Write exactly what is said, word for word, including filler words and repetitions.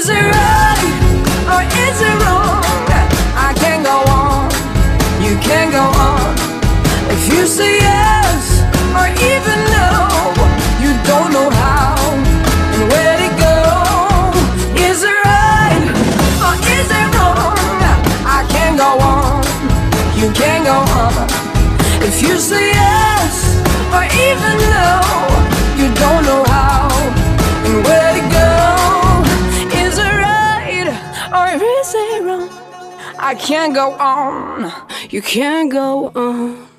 Is it right or is it wrong? I can't go on, you can't go on. If you say yes or even no, you don't know how and where to go. Is it right or is it wrong? I can't go on, you can't go on. If you say yes or even no, you don't know how and where to go. Is it right or is it wrong? I can't go on, you can't go on.